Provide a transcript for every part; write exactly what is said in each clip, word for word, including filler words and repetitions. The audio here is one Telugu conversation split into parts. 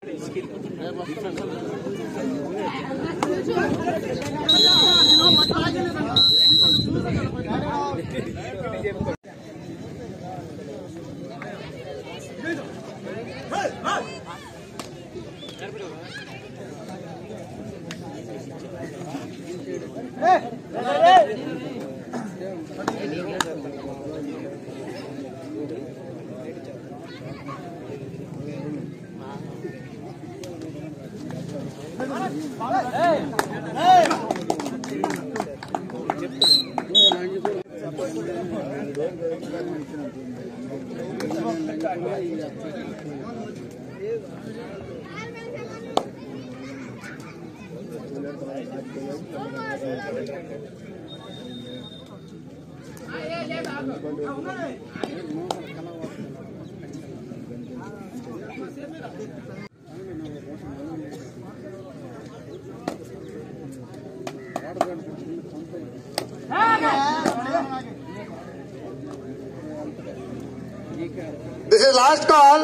This is last call.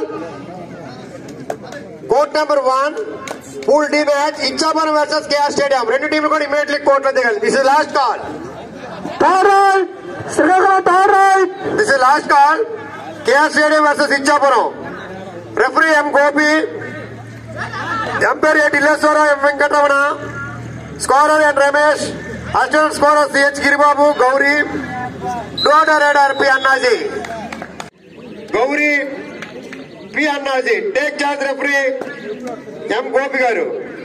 Court number one. Pool D match. Ichapuram versus K R Stadium. Rendu team కూడా immediately court లో దిగాలి. This is last call. Third right. Srinagar third right. This is last call. K R Stadium versus Ichapuram. Referee M Gopi. Umpire Dileswara M Venkatramana. Scorer and Ramesh. Assistant scorer C H Giribabu Gauri. Order Radar P Annaji. Gauri P Annaji. Take charge referee M Gopi garu.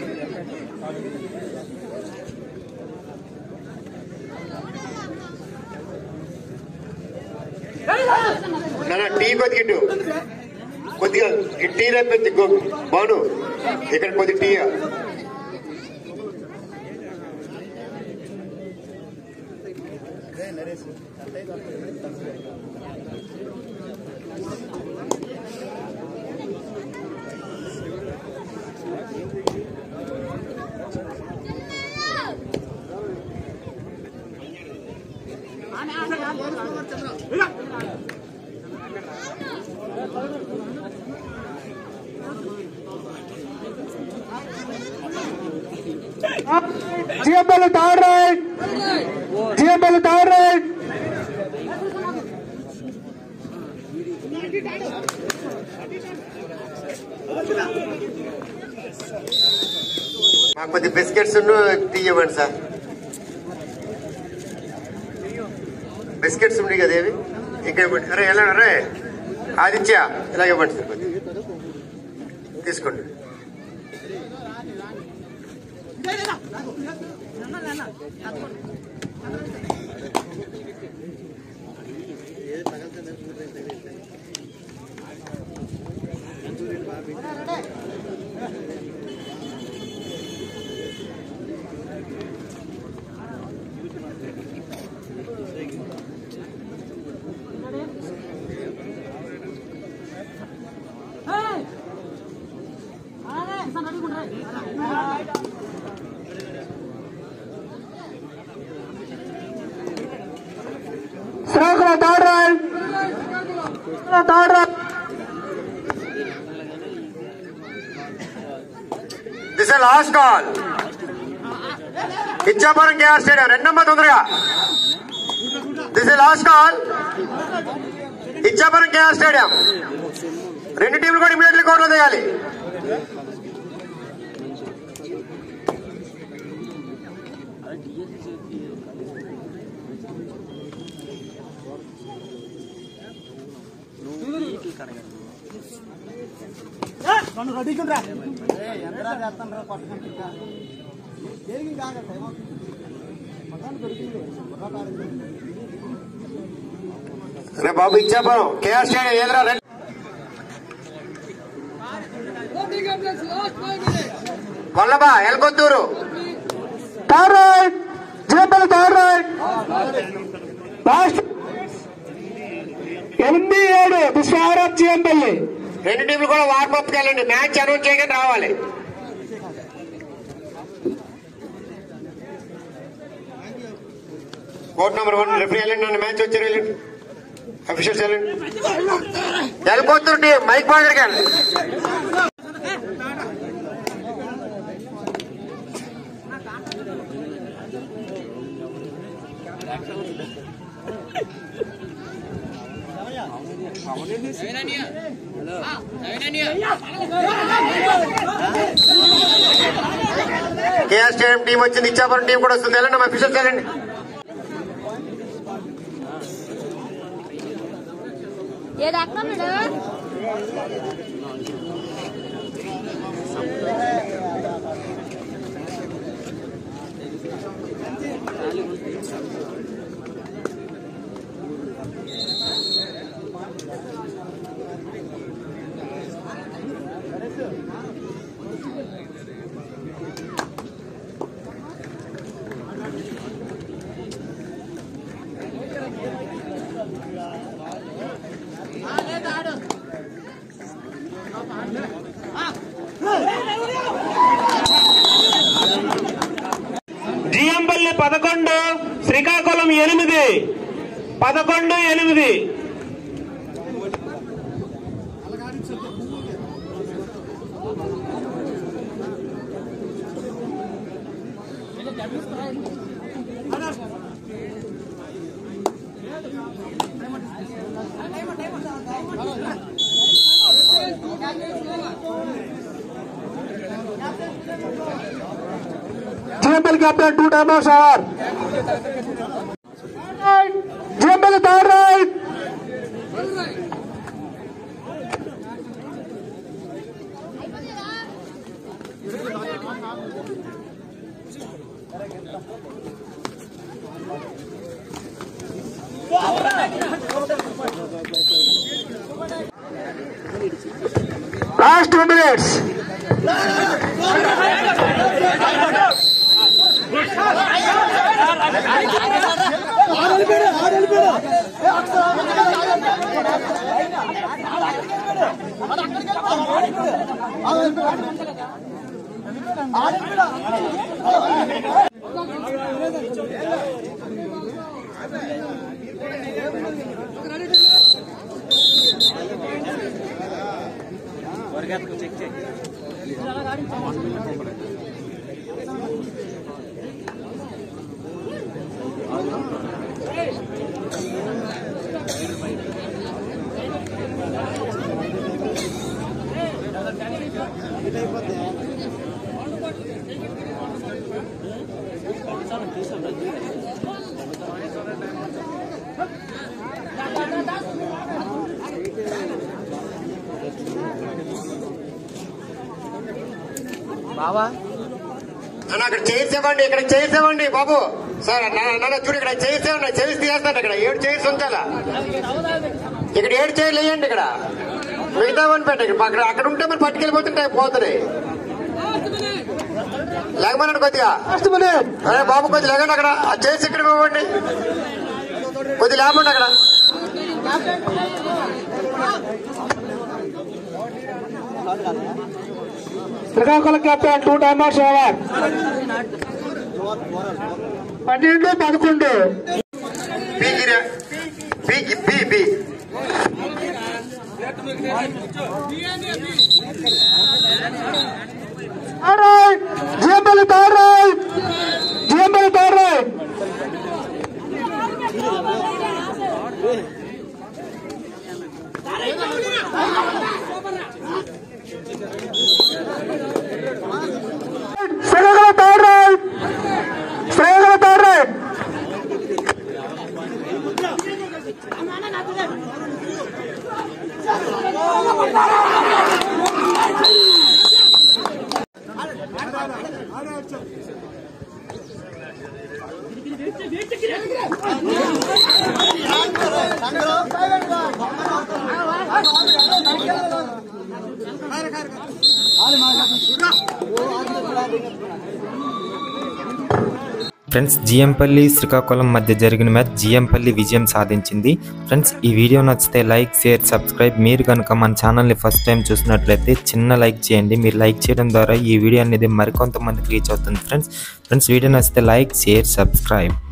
Nana tea కొద్దిగా కొద్దిగా టీ రేపెత్తి బాను ఇక్కడ కొద్ది tea G M L third right. G M L third right. మాకు కొద్ది బిస్కెట్స్ టీ ఇవ్వండి సార్. బిస్కెట్స్ ఉన్నాయి కదా ఏవి ఇంకా ఇవ్వండి. అరే ఎలా అరే ఆదిత్య ఇలా ఇవ్వండి సార్ కొద్ది తీసుకోండి. Third right. Third right. This is last call. Ichapuram K R Stadium. Red number tondaraga. This is last call. Ichapuram K R Stadium. రెండు టీంలు కూడా ఇమీడియట్లీ కోర్టులో దిగాలి. అరే బాబు ఇచ్చాపురం కేఆర్ స్టేడియం ఏదరా వల్లభా Elkothuru third right GMpalli third right last ఎనిమిది ఏడు విశ్వనాథ్ జిఎంపల్లి రెండు టీంలు కూడా వార్మప్కి వెళ్ళండి. మ్యాచ్ అనౌన్స్ చేయగానే రావాలి. కోర్ట్ నెంబర్ వన్ రిఫరీ వెళ్ళండి. నన్ను మ్యాచ్ వచ్చారు వెళ్ళండి. అఫీషియల్స్ వెళ్ళండి. ఎల్కొత్తూరు టీం మైక్ బాగా కేఆర్ స్టేడియం టీం వచ్చింది, ఇచ్చాపురం టీం కూడా వస్తుంది. వెళ్ళండి మా అఫీషియల్స్ వెళ్ళండి. జిఎంపల్లి పదకొండు, శ్రీకాకుళం ఎనిమిది. పదకొండు ఎనిమిది. GMpalli captain two time shower. GMpalli third right. Last two minutes. బాబా అక్కడ చైర్స్ ఇవ్వండి, ఇక్కడ చైర్స్ ఇవ్వండి బాబు. సార్ నాన్న చూడు, ఇక్కడ చైర్స్ ఇవ్వండి. చైర్స్ తీసేస్తాను. ఇక్కడ ఏడు చైర్స్ ఉంచాలా? ఇక్కడ ఏడు చైర్లు వేయండి. ఇక్కడ మిగతా వన్ పెట్టండి. అక్కడ అక్కడ ఉంటే మరి పట్టుకెళ్ళిపోతుంటాయి, పోతున్నాయి. లేకమన్నాడు కొద్దిగా. అరే బాబు కొద్దిగా లేకండి. అక్కడ ఆ చైర్స్ ఇక్కడ ఇవ్వండి. కొద్దిగా లేమండి అక్కడ. Srikakulam captain two time shower. పన్నెండు పదకొండు. GMpalli third right. GMpalli third right. Srikakulam third right. Srikakulam third right. Friends, GMpalli Srikakulam మధ్య జరిగిన మ్యాచ్ జిఎంపల్లి విజయం సాధించింది. ఫ్రెండ్స్, ఈ వీడియో నచ్చితే లైక్, షేర్, సబ్స్క్రైబ్. మీరు కనుక మన ఛానల్ని ఫస్ట్ టైం చూసినట్లయితే చిన్న లైక్ చేయండి. మీరు లైక్ చేయడం ద్వారా ఈ వీడియో అనేది మరికొంతమందికి రీచ్ అవుతుంది. ఫ్రెండ్స్ ఫ్రెండ్స్ వీడియో నచ్చితే లైక్, షేర్, సబ్స్క్రైబ్.